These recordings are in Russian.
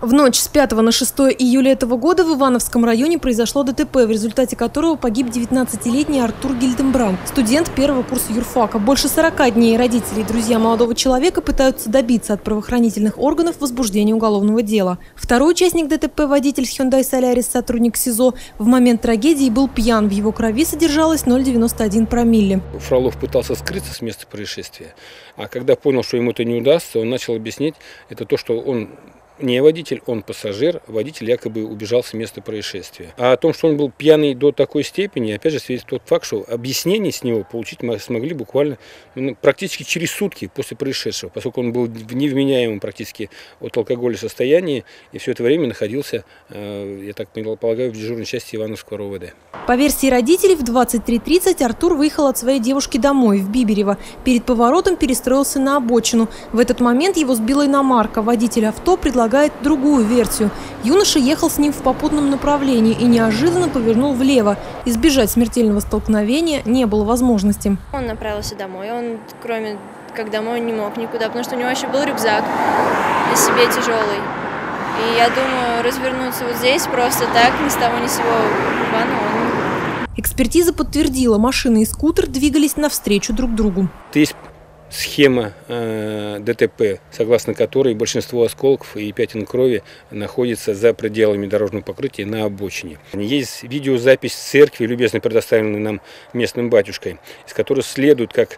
В ночь с 5 на 6 июля этого года в Ивановском районе произошло ДТП, в результате которого погиб 19-летний Артур Гильденбранд, студент первого курса юрфака. Больше 40 дней родители и друзья молодого человека пытаются добиться от правоохранительных органов возбуждения уголовного дела. Второй участник ДТП, водитель Hyundai Solaris, сотрудник СИЗО, в момент трагедии был пьян. В его крови содержалось 0,91 промилле. Фролов пытался скрыться с места происшествия, а когда понял, что ему это не удастся, он начал объяснять, это то, что он не водитель, он пассажир, водитель якобы убежал с места происшествия. А о том, что он был пьяный до такой степени, опять же, свидетельствует тот факт, что объяснение с него получить смогли буквально практически через сутки после происшедшего, поскольку он был в невменяемом практически от алкоголя состоянии и все это время находился, я так полагаю, в дежурной части Ивановского РОВД. По версии родителей, в 23:30 Артур выехал от своей девушки домой, в Биберево. Перед поворотом перестроился на обочину. В этот момент его сбила иномарка. Водитель авто предлагает другую версию. Юноша ехал с ним в попутном направлении и неожиданно повернул влево. Избежать смертельного столкновения не было возможности. Он направился домой. Он, кроме как домой, не мог никуда, потому что у него еще был рюкзак на себе тяжелый. И я думаю, развернуться вот здесь просто так, ни с того ни с сего рванул. Экспертиза подтвердила, машина и скутер двигались навстречу друг другу. Есть схема ДТП, согласно которой большинство осколков и пятен крови находится за пределами дорожного покрытия на обочине. Есть видеозапись церкви, любезно предоставленной нам местным батюшкой, из которой следует, как,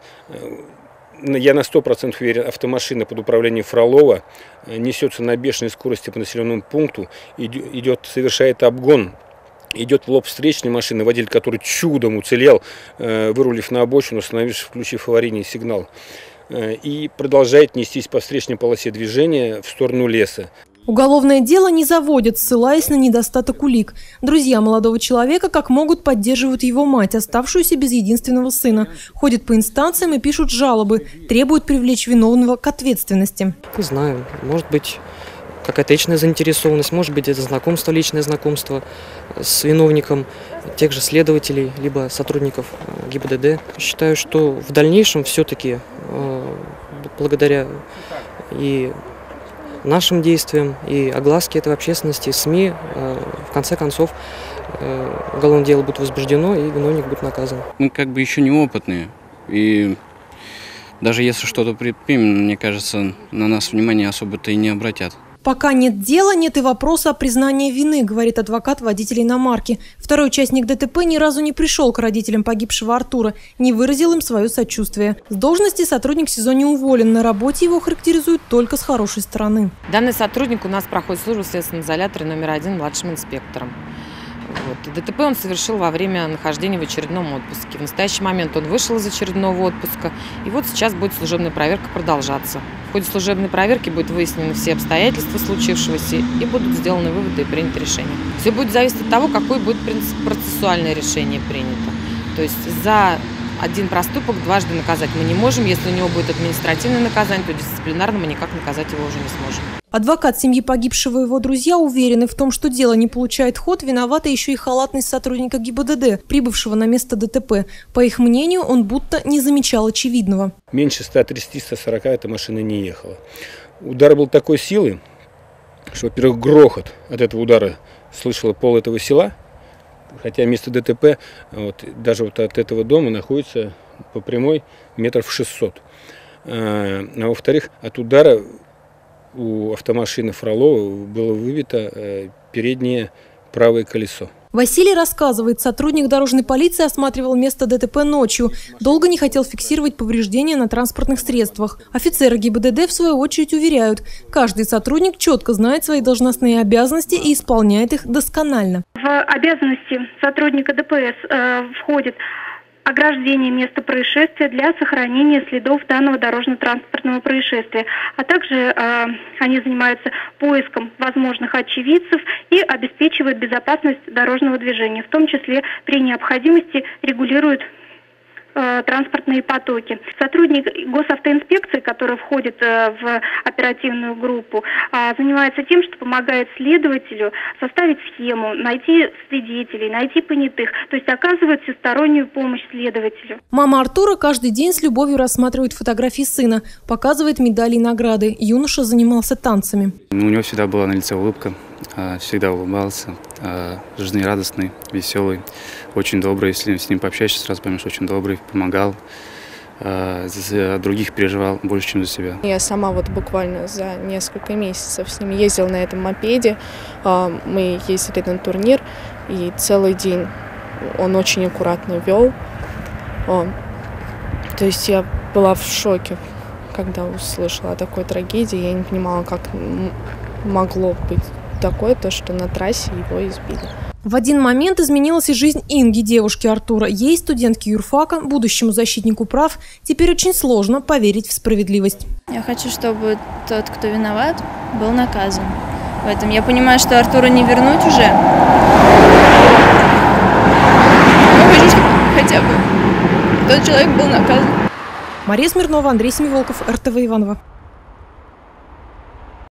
я на 100% уверен, автомашина под управлением Фролова несется на бешеной скорости по населенному пункту, совершает обгон. Идет в лоб встречной машины, водитель, который чудом уцелел, вырулив на обочину, остановившись, включив аварийный сигнал, и продолжает нестись по встречной полосе движения в сторону леса. Уголовное дело не заводят, ссылаясь на недостаток улик. Друзья молодого человека как могут поддерживают его мать, оставшуюся без единственного сына. Ходят по инстанциям и пишут жалобы, требуют привлечь виновного к ответственности. Не знаю, может быть, какая-то личная заинтересованность, может быть, это знакомство, личное знакомство с виновником тех же следователей, либо сотрудников ГИБДД. Считаю, что в дальнейшем все-таки благодаря и нашим действиям, и огласке этого общественности, СМИ, в конце концов, уголовное дело будет возбуждено, и виновник будет наказан. Мы как бы еще неопытные, и даже если что-то предпримем, мне кажется, на нас внимание особо-то и не обратят. Пока нет дела, нет и вопроса о признании вины, говорит адвокат водителя иномарки. Второй участник ДТП ни разу не пришел к родителям погибшего Артура, не выразил им свое сочувствие. С должности сотрудник СИЗО не уволен, на работе его характеризуют только с хорошей стороны. Данный сотрудник у нас проходит службу в следственном изоляторе номер 1 младшим инспектором. ДТП он совершил во время нахождения в очередном отпуске. В настоящий момент он вышел из очередного отпуска, и вот сейчас будет служебная проверка продолжаться. В ходе служебной проверки будут выяснены все обстоятельства случившегося и будут сделаны выводы и принято решение. Все будет зависеть от того, какое будет процессуальное решение принято. То есть за один проступок дважды наказать мы не можем. Если у него будет административное наказание, то дисциплинарно мы никак наказать его уже не сможем. Адвокат семьи погибшего и его друзья уверены в том, что дело не получает ход, виновата еще и халатность сотрудника ГИБДД, прибывшего на место ДТП. По их мнению, он будто не замечал очевидного. Меньше 130-140 эта машина не ехала. Удар был такой силы, что, во-первых, грохот от этого удара слышало пол этого села, хотя место ДТП даже от этого дома находится по прямой метров 600. А во-вторых, от удара у автомашины Фролова было выбито переднее правое колесо. Василий рассказывает, сотрудник дорожной полиции осматривал место ДТП ночью. Долго не хотел фиксировать повреждения на транспортных средствах. Офицеры ГИБДД, в свою очередь, уверяют, каждый сотрудник четко знает свои должностные обязанности и исполняет их досконально. В обязанности сотрудника ДПС входит ограждение места происшествия для сохранения следов данного дорожно-транспортного происшествия, а также они занимаются поиском возможных очевидцев и обеспечивают безопасность дорожного движения, в том числе при необходимости регулируют транспортные потоки. Сотрудник госавтоинспекции, который входит в оперативную группу, занимается тем, что помогает следователю составить схему, найти свидетелей, найти понятых, то есть оказывает всестороннюю помощь следователю. Мама Артура каждый день с любовью рассматривает фотографии сына, показывает медали и награды. Юноша занимался танцами. У него всегда была на лице улыбка, всегда улыбался, жизнерадостный, веселый, очень добрый. Если с ним пообщаешься, сразу поймешь, очень добрый, помогал, за других переживал больше, чем за себя. Я сама вот буквально за несколько месяцев с ним ездила на этом мопеде. Мы ездили на турнир, и целый день он очень аккуратно вел. То есть я была в шоке, когда услышала о такой трагедии. Я не понимала, как могло быть такое, то, что на трассе его избили. В один момент изменилась и жизнь Инги, девушки Артура. Ей, студентке юрфака, будущему защитнику прав, теперь очень сложно поверить в справедливость. Я хочу, чтобы тот, кто виноват, был наказан. В этом я понимаю, что Артура не вернуть уже. Я хочу, чтобы хотя бы тот человек был наказан. Мария Смирнова, Андрей Семиволков, РТВ Иваново.